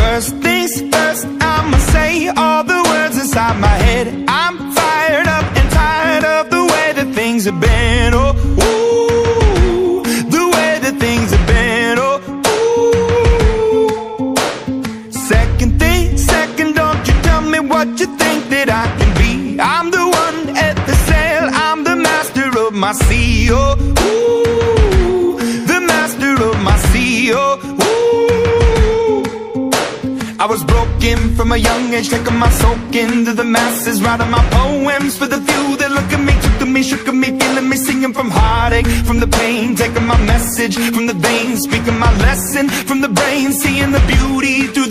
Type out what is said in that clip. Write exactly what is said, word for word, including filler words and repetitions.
First things first, I'ma say all the words inside my head. I'm fired up and tired of the way that things have been. Oh, ooh, the way that things have been. Oh, ooh. Second thing, second, don't you tell me what you think that I can be. I'm the one at the sail, I'm the master of my sea. Oh, ooh, the master of my sea. Oh, ooh. I was broken from a young age, taking my soak into the masses, writing my poems for the few that look at me, took to me, shook at me, feeling me, singing from heartache, from the pain, taking my message from the veins, speaking my lesson from the brain, seeing the beauty through